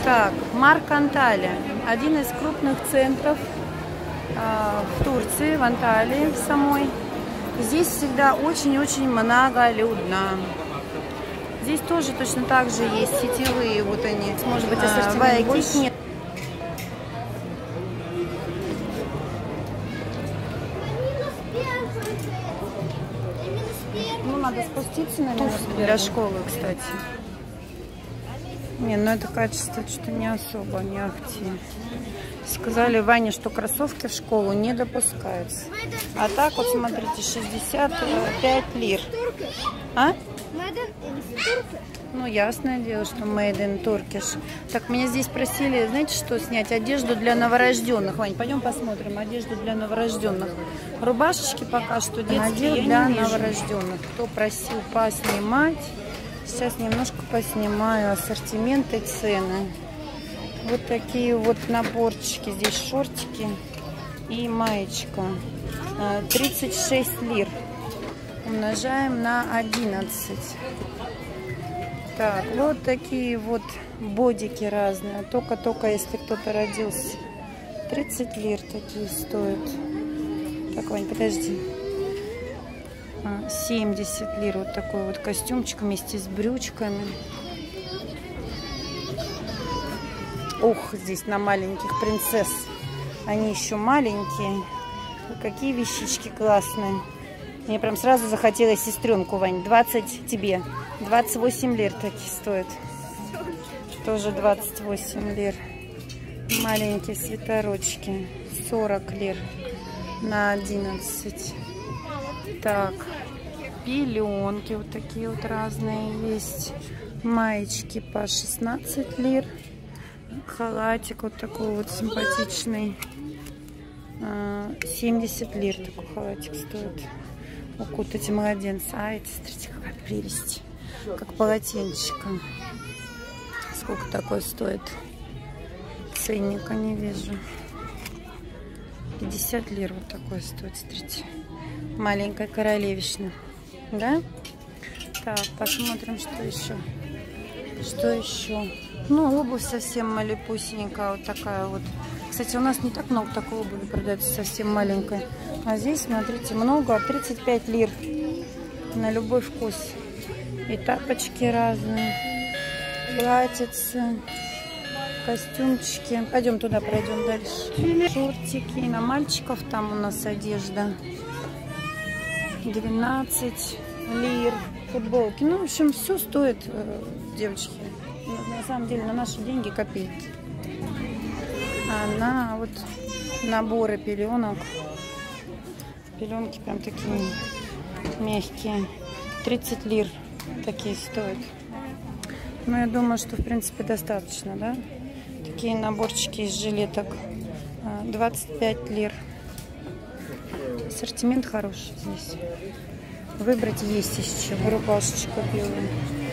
Так, Марк Анталия. Один из крупных центров в Турции, в Анталии самой. Здесь всегда очень-очень многолюдно. Здесь тоже точно так же есть сетевые, вот они, может быть, ассортимент больше. Нет. Ну, надо спуститься, наверное, для школы, кстати. Не, ну это качество что-то не особо, не ахти. Сказали Ване, что кроссовки в школу не допускаются. А так вот, смотрите, 65 лир. А? Ну, ясное дело, что made in Turkish. Так, меня здесь просили, знаете, что снять? Одежду для новорожденных. Вань, пойдем посмотрим. Одежду для новорожденных. Рубашечки пока что детские для новорожденных. Кто просил поснимать? Сейчас немножко поснимаю ассортимент и цены. Вот такие вот наборчики. Здесь шортики и маечка. 36 лир. Умножаем на 11. Так, вот такие вот бодики разные. Только-только, если кто-то родился. 30 лир такие стоят. Так, Вань, подожди. 70 лир. Вот такой вот костюмчик вместе с брючками. Ох, здесь на маленьких принцесс. Они еще маленькие. Какие вещички классные. Мне прям сразу захотелось сестренку, Вань. 20 тебе. 28 лир такие стоят. Тоже 28 лир. Маленькие свитерочки. 40 лир на 11. Так. Пеленки вот такие вот разные есть. Маечки по 16 лир. Халатик вот такой вот симпатичный. 70 лир такой халатик стоит. Укутать младенца. А это, смотрите, какая прелесть. Как полотенчика. Сколько такой стоит? Ценника не вижу. 50 лир вот такой стоит, смотрите. Маленькая королевишна. Да? Так, посмотрим, что еще. Что еще? Ну, обувь совсем малепусенькая. Вот такая вот. Кстати, у нас не так много такой обуви продается, совсем маленькая. А здесь, смотрите, много. 35 лир. На любой вкус. И тапочки разные. Платьицы. Костюмчики. Пойдем туда, пройдем дальше. Шортики. На мальчиков там у нас одежда. 12 лир. Футболки. Ну, в общем, все стоит, девочки. На самом деле, на наши деньги копейки. А на вот наборы пеленок. Пеленки прям такие мягкие. 30 лир такие стоят. Ну, я думаю, что, в принципе, достаточно, да? Такие наборчики из жилеток. 25 лир. Ассортимент хороший здесь. Выбрать есть из чего. Рубашечка белая.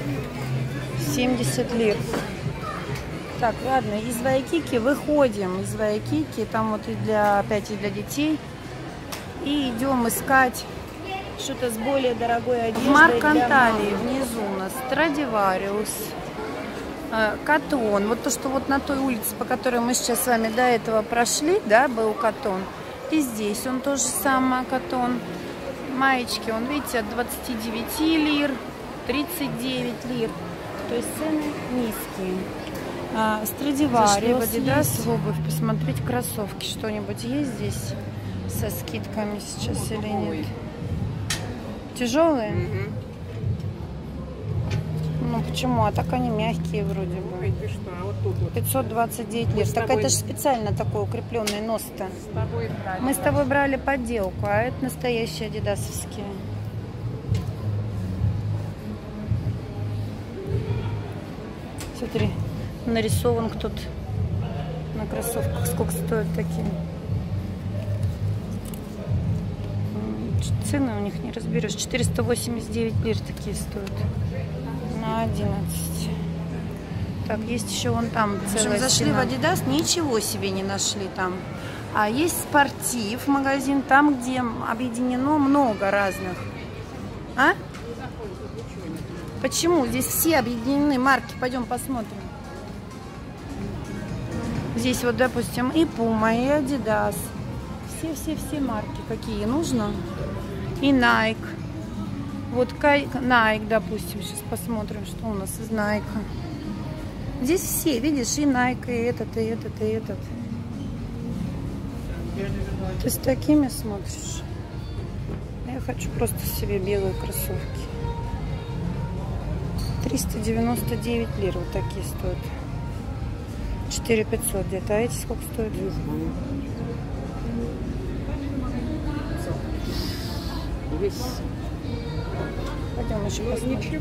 70 лир. Так, ладно, из Вайкики выходим. Из Вайкики, там вот и для, опять и для детей. И идем искать что-то с более дорогой одеждой. Марк Анталии внизу у нас Страдивариус, Катон. Вот то, что вот на той улице, по которой мы сейчас с вами до этого прошли, да, был Катон. И здесь он тоже самое, Катон. Маечки, он, видите, от 29 лир, 39 лир. То есть цены низкие. Страдивариус, Adidas, обувь. Посмотреть кроссовки. Что-нибудь есть здесь со скидками сейчас или нет? Тяжелые? Ну почему? А так они мягкие вроде бы. 529 лир. Так это же специально такой укрепленный нос-то. Мы с тобой брали подделку, а это настоящие адидасовские. Смотри, нарисован кто-то на кроссовках. Сколько стоят такие? Цены у них не разберешь. 489 лир такие стоят. На 11. Так, есть еще вон там целая. Зашли в Adidas, ничего себе не нашли там. А есть спортив магазин, там, где объединено много разных. А? Почему? Здесь все объединены марки. Пойдем посмотрим. Здесь вот, допустим, и Puma, и Adidas. Все марки, какие нужно. И Nike. Вот Nike, допустим. Сейчас посмотрим, что у нас из Nike. Здесь все, видишь, и Nike, и этот, и этот, и этот. Ты с такими смотришь? Я хочу просто себе белые кроссовки. 399 лир вот такие стоят. 4500 где-то. А эти сколько стоят? Пойдем еще посмотрим.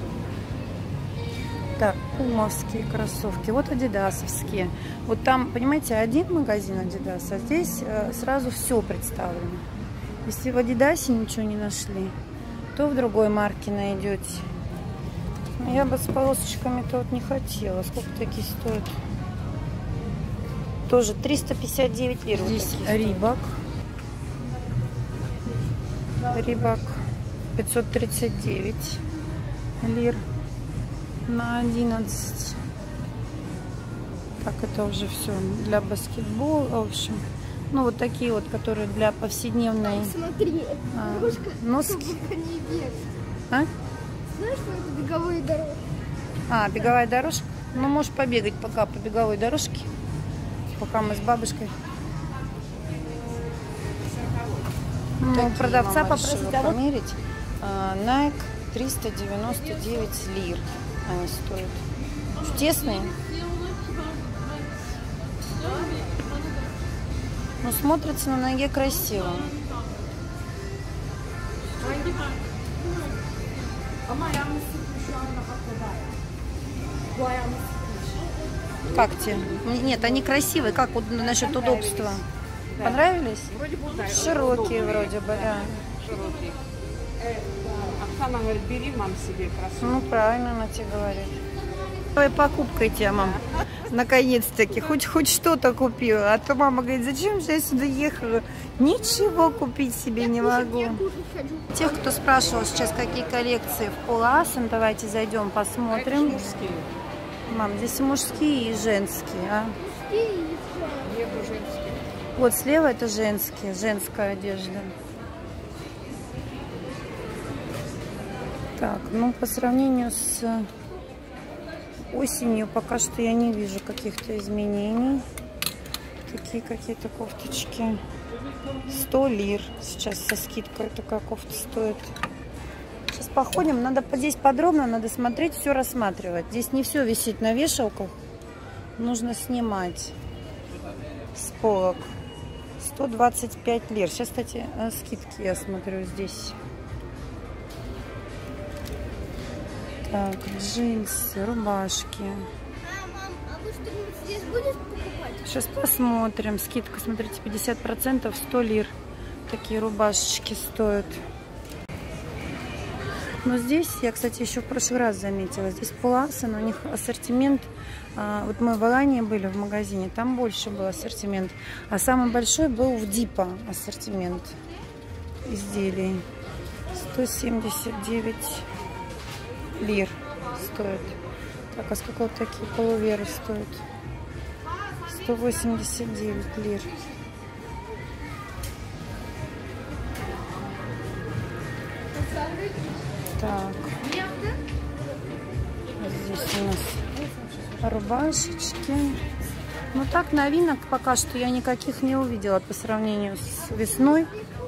Так, пумовские кроссовки. Вот адидасовские. Вот там, понимаете, один магазин Adidas, а здесь сразу все представлено. Если в Адидасе ничего не нашли, то в другой марке найдете. Я бы с полосочками-то вот не хотела. Сколько такие стоят? Тоже 359 лир. Здесь Рибак. Рибак 539 лир на 11. Так, это уже все для баскетбола, в общем. Ну, вот такие вот, которые для повседневной... Смотри, носки. А? Знаешь, что это беговые дорожки? А, беговая дорожка? Ну, можешь побегать пока по беговой дорожке. Пока мы с бабушкой. Ну, продавца попросить померить. Nike 399 лир они стоят. Тесные. Но смотрится на ноге красиво. Как тебе? Нет, они красивые. Как вот насчет удобства? Понравились? Вроде бы, да, широкие вроде бы, да. Широкие. Оксана говорит, бери, мам, себе кроссовки. Ну, правильно она тебе говорит. Давай покупкой тебя, мам. Наконец-таки, хоть что-то купила. А то мама говорит, зачем же я сюда ехала? Ничего купить себе не могу. Тех, кто спрашивал сейчас, какие коллекции в Полуасан, давайте зайдем, посмотрим. Мам, здесь и мужские, и женские, а? Вот слева это женские, женская одежда. Так, ну по сравнению с осенью пока что я не вижу каких-то изменений. Такие какие-то кофточки. 100 лир. Сейчас со скидкой такая кофта стоит. Сейчас походим. Надо здесь подробно, надо смотреть, все рассматривать. Здесь не все висит на вешалках. Нужно снимать с полок. 125 лир. Сейчас, кстати, скидки я смотрю здесь. Так, джинсы, рубашки. Мам, а вы что-нибудь здесь будете покупать? Сейчас посмотрим. Скидка, смотрите, 50%, 100 лир. Такие рубашечки стоят. Но здесь, я, кстати, еще в прошлый раз заметила, здесь Полуасан, у них ассортимент. Вот мы в Алании были в магазине, там больше был ассортимент. А самый большой был в Дипа ассортимент изделий. 179 лир стоит. Так, а сколько вот такие полуверы стоят? 189 лир. Так. Здесь у нас рубашечки. Ну так, новинок пока что я никаких не увидела по сравнению с весной.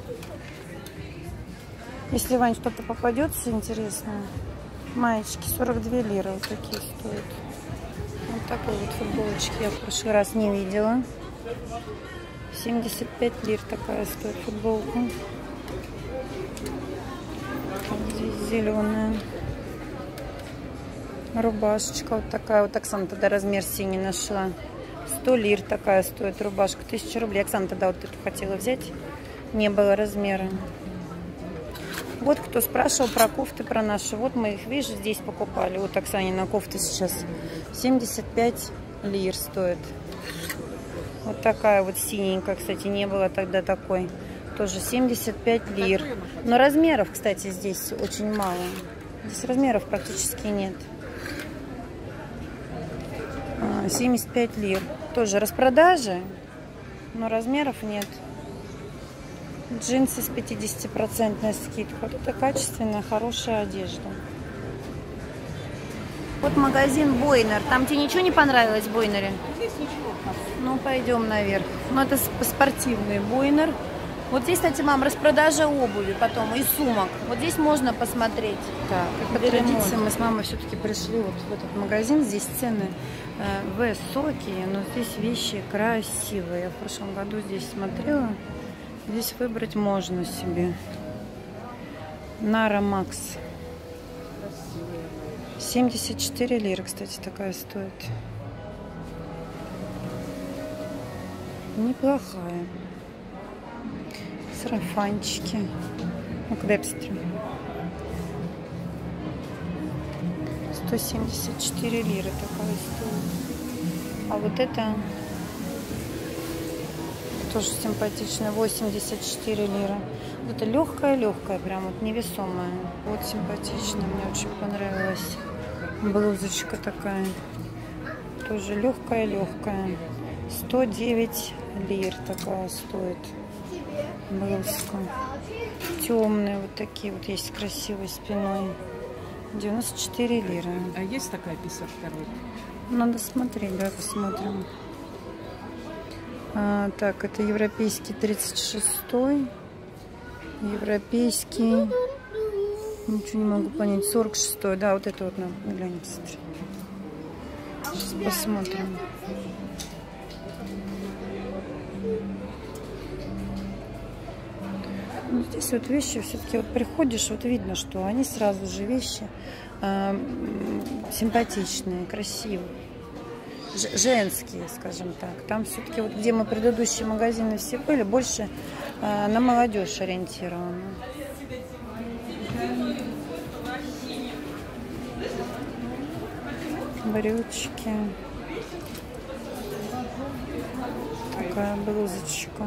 Если, Вань, что-то попадется интересное. Маечки 42 лиры вот такие стоят. Вот такой вот футболочки я в прошлый раз не видела. 75 лир такая стоит футболка. Здесь зеленая. Рубашечка вот такая. Вот Оксана тогда размер синий нашла. 100 лир такая стоит рубашка. 1000 рублей. Оксана тогда вот эту хотела взять. Не было размера. Вот кто спрашивал про кофты, про наши. Вот мы их, видишь, здесь покупали. Вот Оксанина кофта сейчас 75 лир стоит. Вот такая вот синенькая, кстати, не было тогда такой. Тоже 75 лир. Но размеров, кстати, здесь очень мало. Здесь размеров практически нет. 75 лир. Тоже распродажи, но размеров нет. Джинсы с 50% скидкой. Вот это качественная, хорошая одежда. Вот магазин Бойнер. Там тебе ничего не понравилось в Бойнере? Ну, пойдем наверх. Ну, это спортивный Бойнер. Вот здесь, кстати, мам, распродажа обуви потом и сумок. Вот здесь можно посмотреть. Так, по традиции мы с мамой все-таки пришли вот в этот магазин. Здесь цены высокие, но здесь вещи красивые. Я в прошлом году здесь смотрела. Здесь выбрать можно себе. Нара Макс. 74 лиры, кстати, такая стоит. Неплохая. Сарафанчики. Ну, куда я посмотрю? 174 лиры такая стоит. А вот это тоже симпатичная. 84 лиры. Вот это легкая, прям вот невесомая. Вот симпатичная. Мне очень понравилась. Блузочка такая. Тоже легкая. 109 лир такая стоит. Блузка. Темные вот такие вот есть с красивой спиной. 94 лиры. А есть такая 52-й? Надо смотреть, давай посмотрим. Так, это европейский 36-й. Европейский. Ничего не могу понять. 46-й. Да, вот это вот нам глянется. Сейчас посмотрим. Ну, здесь вот вещи все-таки вот приходишь, вот видно, что они сразу же вещи симпатичные, красивые. Женские, скажем так. Там все-таки, вот, где мы предыдущие магазины все были, больше на молодежь ориентированы. Брючки. Такая блузочка.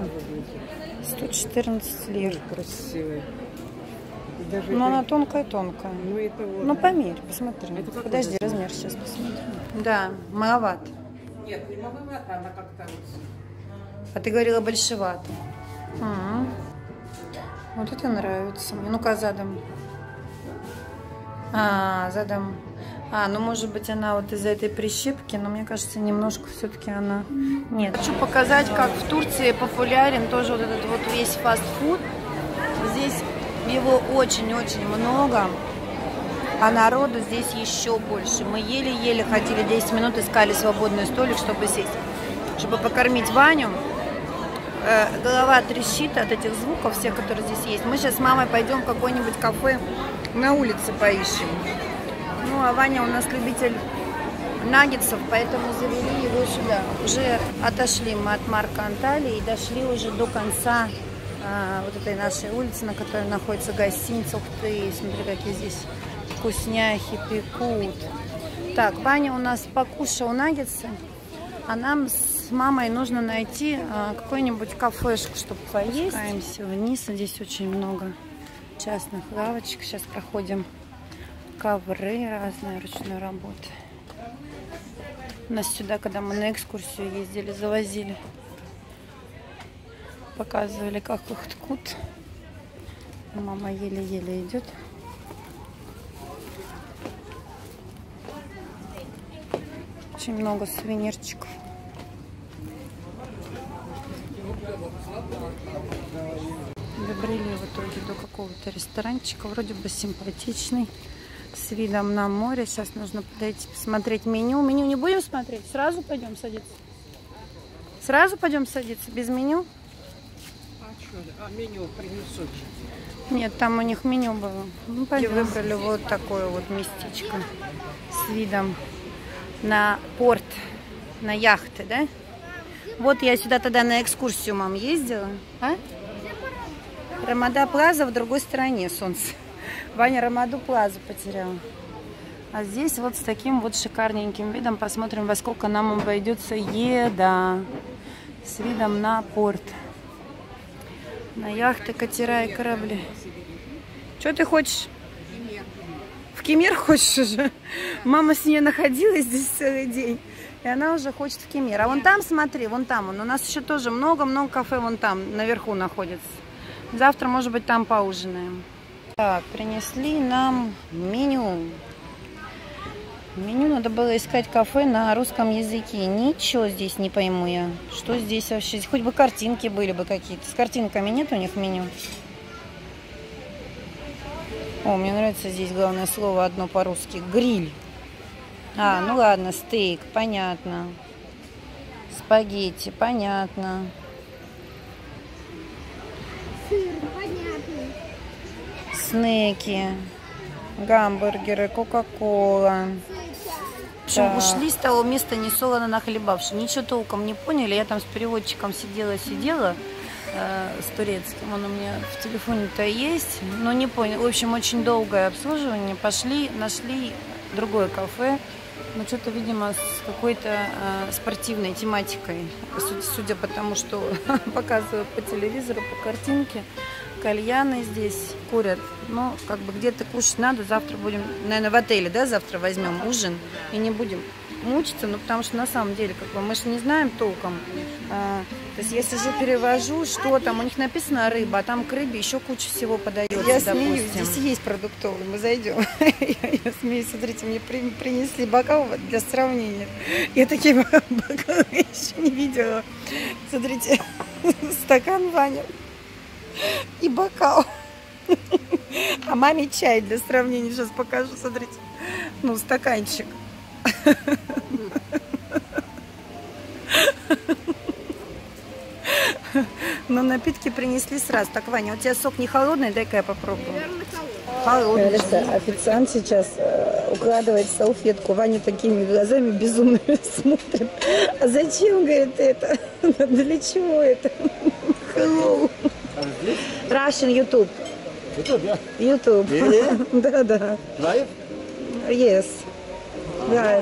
114 лир. Красивая. Но она тонкая. Ну, это вот... Ну, померь, посмотри. Подожди, размер? размер сейчас посмотрим. Да, маловато. Нет, не маловато, она как-то вот... А ты говорила большевато. Вот это нравится мне. Ну-ка, задом. Задом. Ну, может быть, она вот из-за этой прищепки, но мне кажется, немножко все-таки она... Нет. Хочу показать, как в Турции популярен тоже вот этот вот весь фастфуд. Здесь его очень-очень много, а народу здесь еще больше. Мы еле-еле ходили 10 минут, искали свободный столик, чтобы сесть, чтобы покормить Ваню. Голова трещит от этих звуков всех, которые здесь есть. Мы сейчас с мамой пойдем в какое-нибудь кафе на улице поищем. Ну, а Ваня у нас любитель наггетсов, поэтому завели его сюда. Уже отошли мы от Марка Анталии и дошли уже до конца вот этой нашей улицы, на которой находится гостиница. Ух ты, смотри, какие здесь вкусняхи пекут. Так, Ваня у нас покушал наггетсы, а нам с мамой нужно найти какую-нибудь кафешку, чтобы поесть. Спускаемся вниз, здесь очень много частных лавочек. Сейчас проходим. Ковры разные, ручной работы. Нас сюда, когда мы на экскурсию ездили, завозили. Показывали, как их ткут. Мама еле-еле идет. Очень много сувенирчиков. Добрели в итоге до какого-то ресторанчика, вроде бы симпатичный, с видом на море. Сейчас нужно подойти посмотреть меню. Меню не будем смотреть? Сразу пойдем садиться? Сразу пойдем садиться? Без меню? А что? Меню принесут. Нет, там у них меню было. Ну, пойдем. Выбрали вот такое вот местечко с видом на порт, на яхты, да? Вот я сюда тогда на экскурсию, мам, ездила. Рамада Плаза в другой стороне, солнце. Ваня Рамаду Плазу потерял. А здесь вот с таким вот шикарненьким видом посмотрим, во сколько нам обойдется еда. С видом на порт. На яхты, катера и корабли. Что ты хочешь? В Кемер хочешь уже? Мама с ней находилась здесь целый день. И она уже хочет в Кемер. А вон там, смотри, вон там. У нас еще тоже много-много кафе вон там, наверху находится. Завтра, может быть, там поужинаем. Так, принесли нам меню. Меню надо было искать кафе на русском языке. Ничего здесь не пойму я. Что здесь вообще? Хоть бы картинки были бы какие-то. С картинками нет у них меню? О, мне нравится здесь главное слово одно по-русски. Гриль. А, ну ладно, стейк, понятно. Спагетти, понятно. Сыр, понятно. Снеки, гамбургеры, кока-кола. В общем, ушли с того места несолоно нахлебавши. Ничего толком не поняли. Я там с переводчиком сидела с турецким. Он у меня в телефоне-то есть, но не понял. В общем, очень долгое обслуживание. Пошли, нашли другое кафе. Но что-то, видимо, с какой-то спортивной тематикой. Судя по тому, что показывают по телевизору, по картинке. Кальяны здесь курят. Ну, как бы где-то кушать надо. Завтра будем, наверное, в отеле, да, завтра возьмем ужин. И не будем мучиться, ну, потому что на самом деле, как бы, мы же не знаем толком. То есть я сижу, перевожу, что там. У них написано рыба, а там к рыбе еще куча всего подается, я допустим. Смеюсь, здесь есть продуктовый, мы зайдем. Я смеюсь, смотрите, мне принесли бокал для сравнения. Я такие бокалы еще не видела. Смотрите, стакан Ваня и бокал. А маме чай для сравнения. Сейчас покажу, смотрите. Ну, стаканчик. Но напитки принесли сразу. Так, Ваня, у тебя сок не холодный? Дай-ка я попробую. Холодный. Официант сейчас укладывает салфетку. Ваня такими глазами безумными смотрит. А зачем, говорит, это? Для чего это? Hello. Russian YouTube. YouTube, yeah. YouTube. Really? Да. Live? Yes. Да.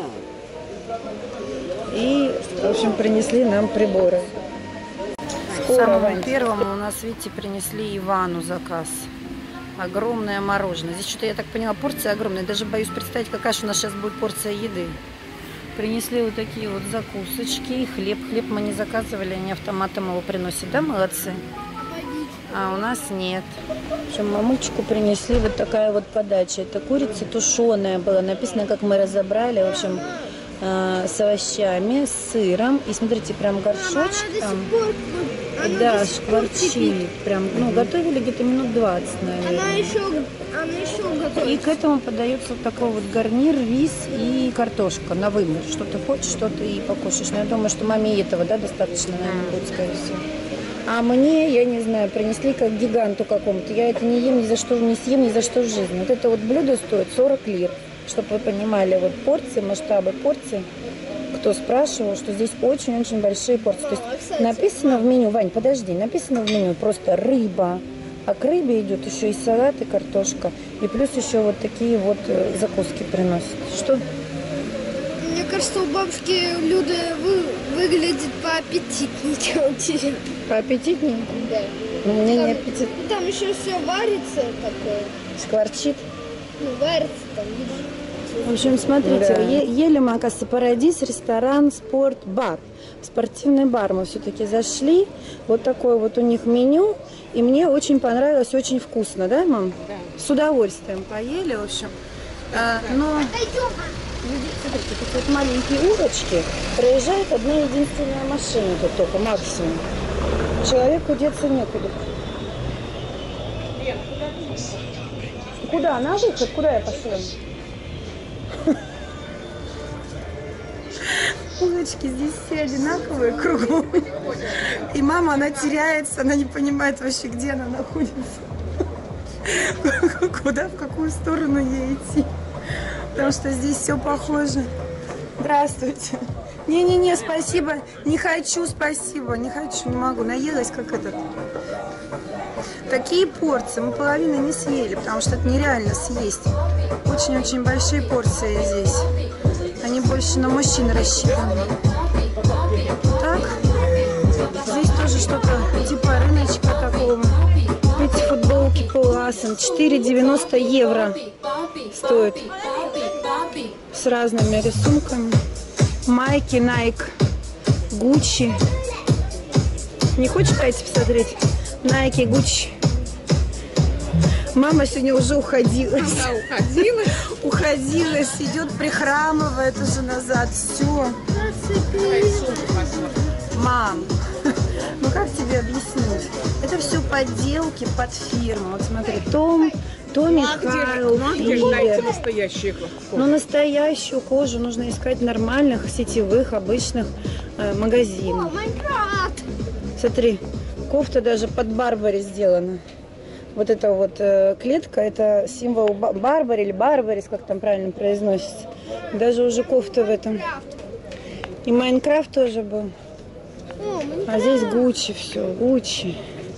И, в общем, принесли нам приборы. Самому первому у нас, видите, принесли Ивану заказ. Огромное мороженое. Здесь что-то, я так поняла, порция огромная. Даже боюсь представить, какая же у нас сейчас будет порция еды. Принесли вот такие вот закусочки и хлеб. Хлеб мы не заказывали, они автоматом его приносят. Да, молодцы? А у нас нет. В общем, мамучку принесли вот такая вот подача. Это курица тушеная была. Написано, как мы разобрали. В общем, с овощами, с сыром. И смотрите, прям горшочком. Да, шкварчи. Прям, ну, готовили где-то минут 20, наверное. Она еще готовится. И к этому подается вот такой вот гарнир, рис и картошка на выбор. Что ты хочешь, что ты и покушаешь. Но я думаю, что маме этого, да, достаточно, наверное, будет, скорее всего. А мне, я не знаю, принесли как гиганту какому-то. Я это не ем ни за что, не съем ни за что в жизни. Вот это вот блюдо стоит 40 лир. Чтобы вы понимали, вот порции, масштабы порций. Кто спрашивал, что здесь очень-очень большие порции. То есть написано в меню, Вань, подожди, написано в меню просто рыба. А к рыбе идет еще и салат, и картошка. И плюс еще вот такие вот закуски приносят. Что? Мне кажется, у бабушки Люды выглядит поаппетитнее, чем у тебя. Поаппетитнее? Да. Ну, у меня не аппетит. Там еще все варится такое. Скворчит? Ну, варится там, видишь. В общем, смотрите, да. Ели мы, оказывается, Парадис, ресторан, спорт, бар. Спортивный бар мы все-таки зашли. Вот такое вот у них меню. И мне очень понравилось, очень вкусно, да, мам? Да. С удовольствием поели, в общем. Но, смотрите, тут вот маленькие улочки. Проезжает одна единственная машина тут только, максимум. Человеку деться некуда. Куда? На выход? Куда я пошла? Улочки здесь все одинаковые кругом. И мама, она теряется, она не понимает вообще, где она находится. Куда, в какую сторону ей идти. Потому что здесь все похоже. Здравствуйте. Не-не-не, спасибо. Не хочу, спасибо. Не хочу, не могу. Наелась, как этот. Такие порции мы половину не съели, потому что это нереально съесть. Очень-очень большие порции здесь. Они больше на мужчин рассчитаны. Так, здесь тоже что-то типа рыночка такого. Эти футболки Поласен 4,90 евро стоят. С разными рисунками. Майки, Nike, Gucci. Не хочешь пойти посмотреть? Nike, Gucci. Мама сегодня уже уходила. Она уходила. Уходилась, идет, прихрамывает уже назад. Все. Мам, ну как тебе объяснить? Это все подделки под фирму. Вот смотри, Томми Хайл, Где же найти настоящую кожу? Ну, настоящую кожу нужно искать в нормальных, сетевых, обычных магазинах. Майнкрафт! Смотри, кофта даже под Барбари сделана. Вот эта вот клетка, это символ Барбари или Барбарис, как там правильно произносится. Даже уже кофта в этом. И Майнкрафт тоже был. А здесь Гуччи все, Гуччи.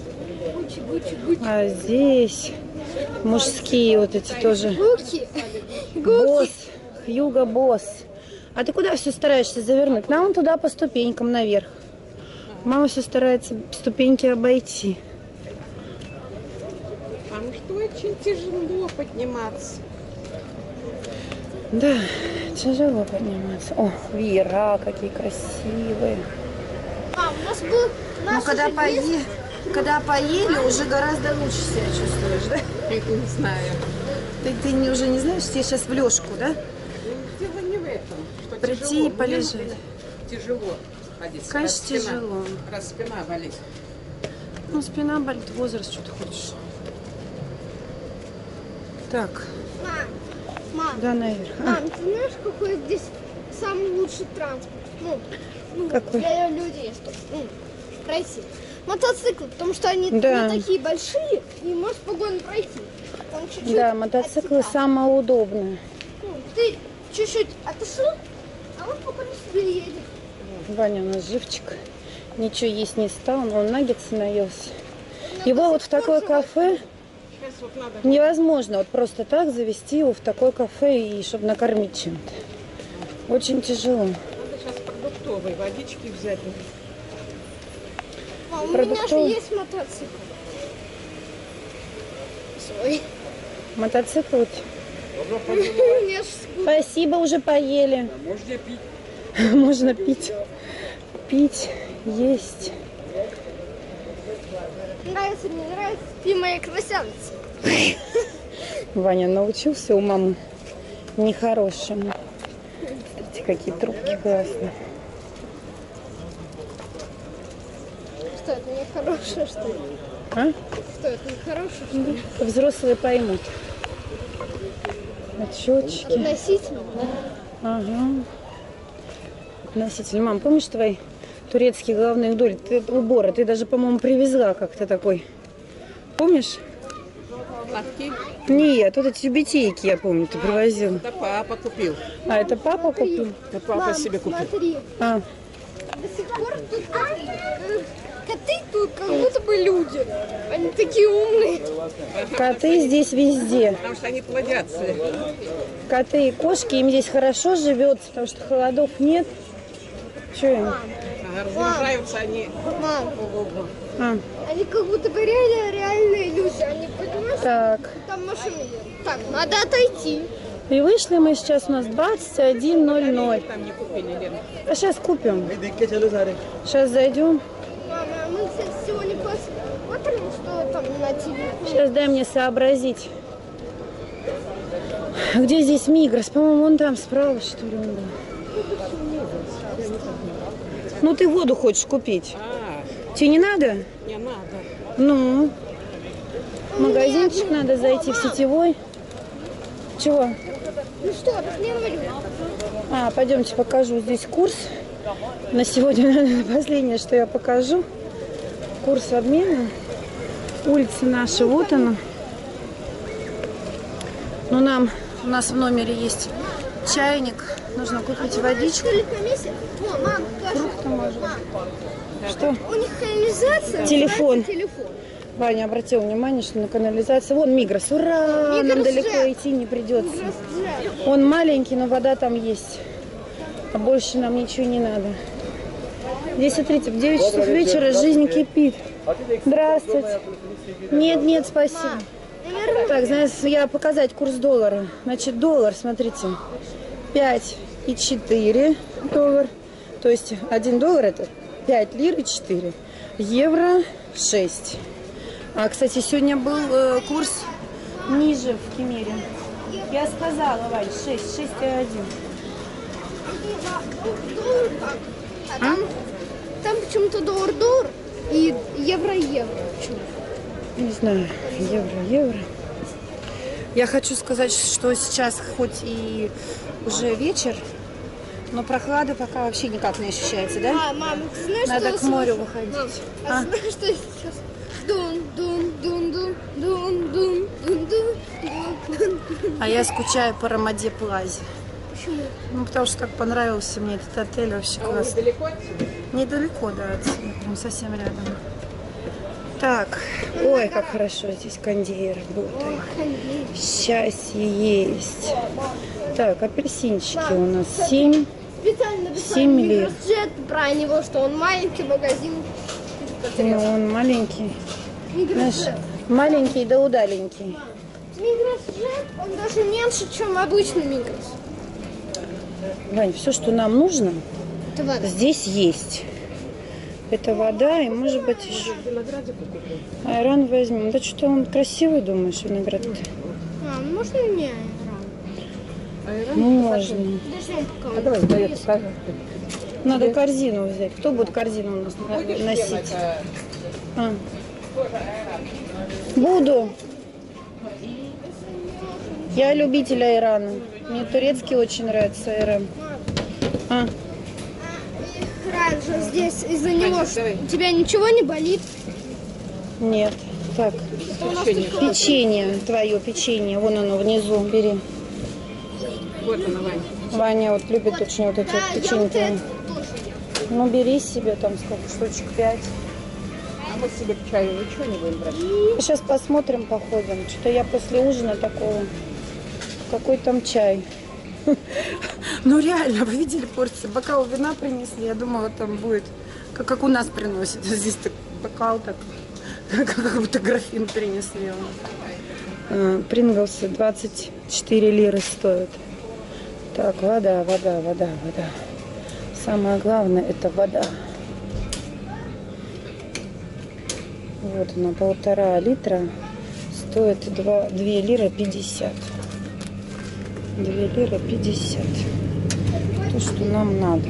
А здесь мужские вот эти тоже. Босс, Хьюго Босс. А ты куда все стараешься завернуть? Нам туда по ступенькам наверх. Мама все старается ступеньки обойти. Потому что очень тяжело подниматься. Да, тяжело подниматься. О, веера какие красивые. Мам, у нас был... Ну, когда поели, уже гораздо лучше себя чувствуешь, да? Я не знаю. Ты уже не знаешь, тебе сейчас в лёжку, да? Дело не в этом. Что Прийти тяжело. и полежать. Мне тяжело ходить. Конечно, тяжело. Раз спина болит. Ну, спина болит, возраст, что ты хочешь. Так, Мам, да, наверх. мам, ты знаешь, какой здесь самый лучший транспорт? Ну, Какой? для людей, чтобы пройти. Мотоциклы, потому что они Да. не такие большие, и можешь спокойно пройти. Там чуть-чуть Да, от мотоциклы тебя. самое удобное. Ты чуть-чуть отошел, а он спокойно себе едет. Ваня у нас живчик. Ничего есть не стал, но он наггетсы наелся. Его вот в такое кафе Сейчас вот надо. невозможно вот просто так завести его в такое кафе и чтобы накормить чем-то. Очень тяжело. Надо сейчас продуктовой водички взять. А у меня же Продуктовый. есть мотоцикл. Свой. Мотоцикл. вот. У меня же скутер. Спасибо, уже поели. Можете пить. Можно пить. Пить, есть. Нравится, мне нравится. Ты моя красавица. Ваня научился у мамы нехорошему. Смотрите, какие трубки классные. Что это, не хорошее, что ли? А? Что это, не хорошее, что ли? Взрослые поймут. Отчетчики. Относительно. Ага. Относительно. Мам, помнишь твои турецкие головные уборы? Ты даже, по-моему, привезла как-то такой. Помнишь? Платки. Нет, вот эти тюбетейки, я помню, ты привозил. Это папа купил. А, это папа купил? Это папа себе купил. Смотри, А, до сих пор тут коты тут как будто бы люди. Они такие умные. коты здесь везде. Потому что они плодятся. Коты и кошки, им здесь хорошо живется, потому что холодов нет. Че им? Размножаются они. Мам, А, они как будто бы реальные люди. Они, понимаешь, так. там машины едут. Так, надо отойти. И вышли мы сейчас, у нас 21:00. Там не купили, Лена. А сейчас купим. Сейчас зайдем. Мама, мы, кстати, сегодня посмотрим, что там на телефоне. Сейчас дай мне сообразить. Где здесь Мигрос? По-моему, вон там справа, что ли, он был. Ну, ты воду хочешь купить. Тебе не надо? Не надо. Ну, в магазинчик надо зайти, в сетевой. Чего? Ну что, размерили? А, пойдемте покажу. Здесь курс. На сегодня, наверное, последнее, что я покажу. Курс обмена. Улица наша, вот она. Ну, у нас в номере есть чайник. Нужно купить водичку. Комиссия? О, мам, скажи. Фрукты, может. Мам, Что? у них канализация. Телефон. называется телефон. Ваня обратил внимание, что на канализации. Вон Мигрос. Ура! Нам Мигрос далеко же. идти не придется. Раздражает. Он маленький, но вода там есть. А больше нам ничего не надо. Здесь, смотрите, в 9 часов вечера жизнь кипит. Здравствуйте. Нет, спасибо. Так, знаешь, я показать курс доллара. Значит, доллар, смотрите, 5,4. доллар. То есть 1 доллар это 5 лир и 4. Евро 6. А, кстати, сегодня был курс ниже в Кемере. Я сказала, Валь, 6,1. А там почему-то доллар и евро-евро. Не знаю, евро. Я хочу сказать, что сейчас хоть и уже вечер, но прохлада пока вообще никак не ощущается, да? Мама, ты знаешь, Надо что к морю выходить. Мам, знаешь, что сейчас? Дун. А я скучаю по Рамаде Плазе. Почему? Ну, потому что так понравился мне этот отель, вообще классно. Недалеко отсюда? Недалеко, да, отсюда, прям совсем рядом. Так, ой, как хорошо здесь кондеер работает. Счастье есть. Так, апельсинчики у нас 7. Специально написали 7 лир. Микросджет про него, что он маленький магазин. Ну, он маленький. Знаешь, Микросджет. маленький да удаленький. Микросджет, он даже меньше, чем обычный микрос. Вань, все, что нам нужно, Это вода. здесь есть. Это вода и, может быть, еще айран возьмем. Да что-то он красивый, думаешь, виноград? Можно мне айран? Ну, можно. Подожди, пока он Давай, стоит. скажем. Надо корзину взять. Кто будет корзину у нас носить? А. Буду. Я любитель айрана. Мне турецкий очень нравится айран. А. Раньше здесь из-за него давай. у тебя ничего не болит? Нет. Так. Печенье. Твое печенье. Вон оно внизу. Бери. Вот она, Ваня. Ваня вот любит очень вот эти вот Я вот печеньки. это тоже. Ну, бери себе там сколько штучек, 5. А мы себе к чаю ничего не будем брать? Сейчас посмотрим, походим. Что-то я после ужина такого. Какой там чай? Ну реально, вы видели порции? Бокал вина принесли. Я думала, там будет, как у нас приносят. Здесь так бокал так, как будто графин принесли. Принглсы 24 лиры стоят. Так, вода. Самое главное это вода. Вот она, 1,5 литра. Стоит 2 лиры 50. 2 лиры 50. То, что нам надо.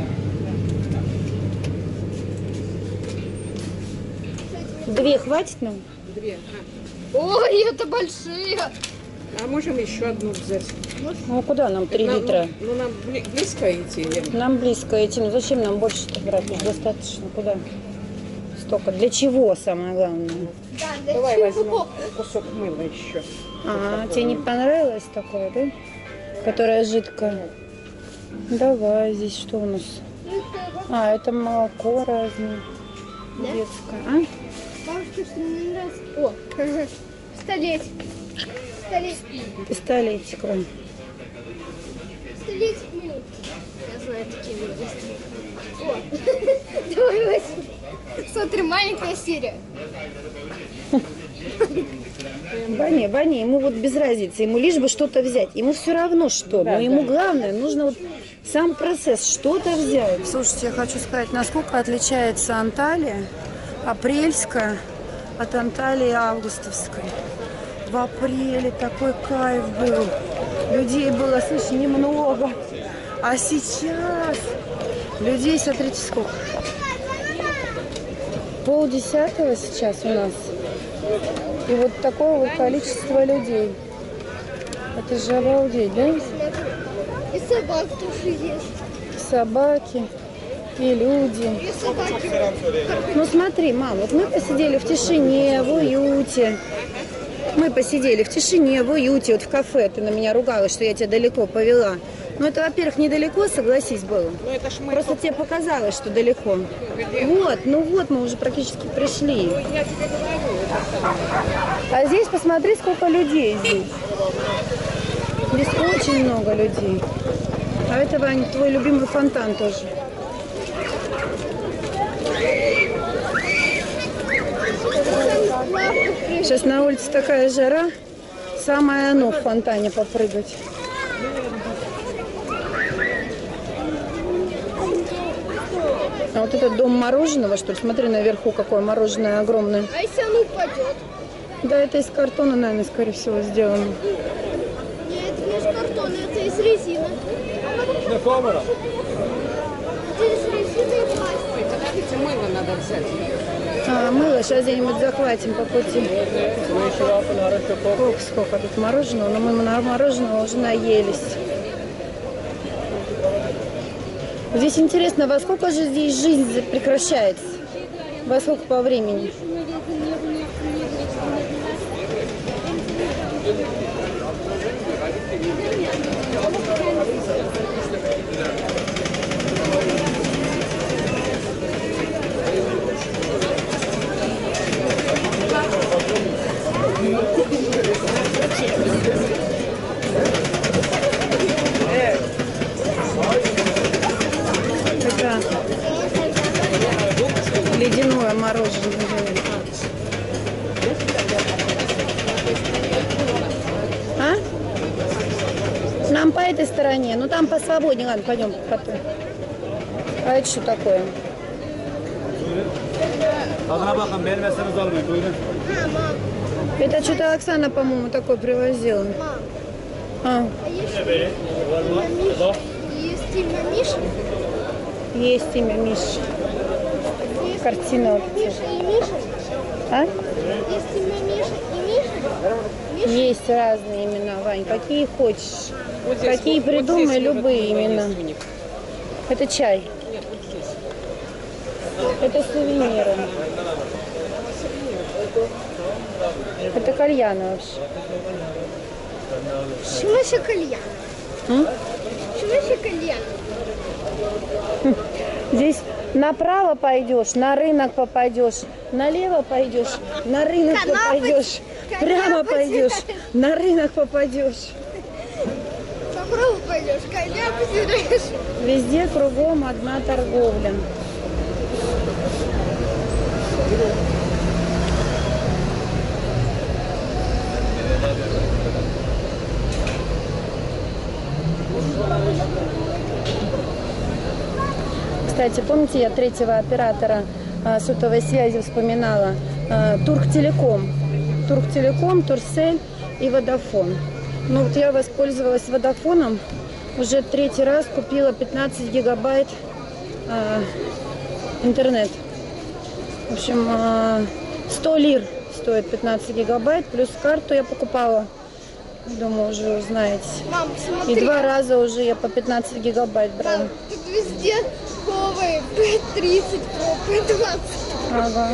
2 хватит нам? 2. Ой, это большие. А можем еще одну взять? Ну, куда нам 3 Нам- литра? Ну, нам близко идти. Или? Нам близко идти. Ну, зачем нам больше-то брать? Тут достаточно. Куда? Столько. Для чего, самое главное? Да, для Давай чего? возьмем кусок мыла еще. А, тебе не понравилось такое, да? Которая жидкая. Давай, здесь что у нас? А, это молоко разное. Да? Детское. А? Бабушка, что мне не нравится. О, столетик. Пистолетик вон. Столетик минут. Я знаю такие есть. О, давай возьми. Смотри, маленькая серия. Ваня, ему вот без разницы, ему лишь бы что-то взять. Ему все равно что, но ему главное, нужно вот сам процесс, что-то взять. Слушайте, я хочу сказать, насколько отличается Анталия, апрельская, от Анталии августовской. В апреле такой кайф был. Людей было, слышь, немного. А сейчас людей, смотрите, сколько. 9:30 сейчас у нас. И вот такого вот количества людей. Это же обалдеть, да? И собак тоже есть. Собаки и люди. И собаки. Ну смотри, мам, вот мы посидели в тишине, в уюте. Мы посидели в тишине, в уюте, вот в кафе. Ты на меня ругалась, что я тебя далеко повела. Ну это, во-первых, недалеко, согласись, было. Ну, это ж мы... Просто тебе показалось, что далеко. Вот, ну вот, мы уже практически пришли. Я тебе говорю, это... А здесь посмотри, сколько людей здесь. Здесь очень много людей. А это, Вань, твой любимый фонтан тоже. Сейчас на улице такая жара. Самое оно в фонтане попрыгать. это дом мороженого, что ли? Смотри, наверху какое мороженое огромное. А если оно упадет? Да, это из картона, наверное, скорее всего, сделано. Нет, это не из картона, это из резины. На камера. Это из резины и пластика. Ой, подождите, мыло надо взять. А, мыло сейчас где-нибудь захватим по пути. Ох, сколько тут мороженого, но мы на мороженого уже наелись. Здесь интересно, во сколько же здесь жизнь прекращается? Во сколько по времени? Это ледяное мороженое. А? Нам по этой стороне. Ну там посвободнее. Ладно, пойдем потом. А это что такое? Это что-то Оксана, по-моему, такое привозила. Мам, А, а есть имя Миша? есть имя Миша. Есть Картина вот эти. Миша и Миша? А? Есть имя Миша и Миша? Есть разные имена, Вань. Какие хочешь. Вот здесь, Какие вот придумай, здесь, может, любые мыло имена. есть у них. Это чай. Нет, вот здесь. Это сувениры. Это кальяны вообще. Почему еще кальян? М? Почему еще кальян? Здесь направо пойдешь, на рынок попадешь, налево пойдешь, на рынок Канапать. попадешь, прямо Канапать. пойдешь, на рынок попадешь. Попробуй пойдешь, коня потеряешь. Везде кругом одна торговля. Кстати, помните, я третьего оператора сотовой связи вспоминала? Турктелеком. Турктелеком, Турсель и Водафон. Ну вот я воспользовалась Водафоном. Уже третий раз купила 15 гигабайт интернет. В общем, 100 лир стоит 15 гигабайт. Плюс карту я покупала. Думаю, уже узнаете. Мам, смотри. И 2 раза уже я по 15 гигабайт брала. Мам, тут везде новые P30, P20. Ага.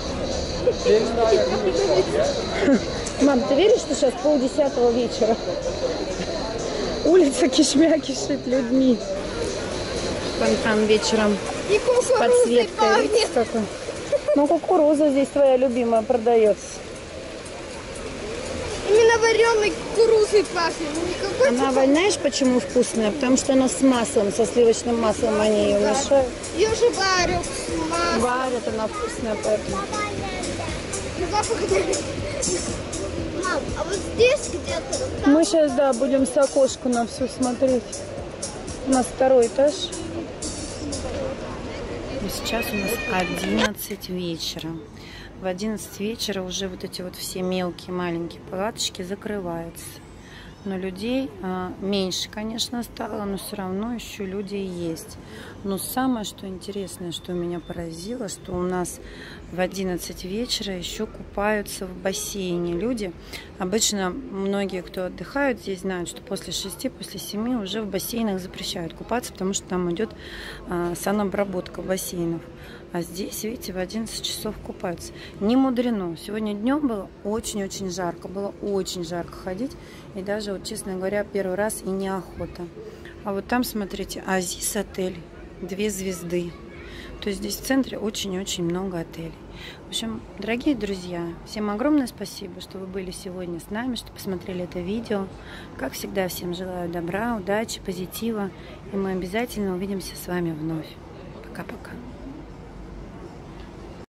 Мам, ты веришь, что сейчас 9:30 вечера? Улица кишмя кишит людьми. Вон там вечером И с кукурузой подсветкой. пахнет. Видите, какой? Ну, кукуруза здесь твоя любимая продается. Именно вареной кукурузой пахнет. Никакой Она, знаешь, почему вкусная? Потому что она с маслом, со сливочным маслом они ее мешают. Ее же варят с маслом. Варят, она вкусная, поэтому. Мам, а вот здесь где-то... вот там Мы сейчас, да, будем с окошка на все смотреть. У нас 2-й этаж. Сейчас у нас 11 вечера. В 11 вечера уже вот эти вот все мелкие маленькие палаточки закрываются. Но людей меньше, конечно, стало, но все равно еще люди есть. Но самое, что интересное, что меня поразило, что у нас в 11 вечера еще купаются в бассейне люди. Обычно многие, кто отдыхают здесь, знают, что после 6, после 7 уже в бассейнах запрещают купаться, потому что там идет санобработка бассейнов. А здесь, видите, в 11 часов купаются. Не мудрено. Сегодня днем было очень-очень жарко. Было очень жарко ходить. И даже, вот, честно говоря, первый раз и неохота. А вот там, смотрите, Азис отель. 2 звезды. То есть здесь в центре очень-очень много отелей. В общем, дорогие друзья, всем огромное спасибо, что вы были сегодня с нами, что посмотрели это видео. Как всегда, всем желаю добра, удачи, позитива. И мы обязательно увидимся с вами вновь. Пока-пока.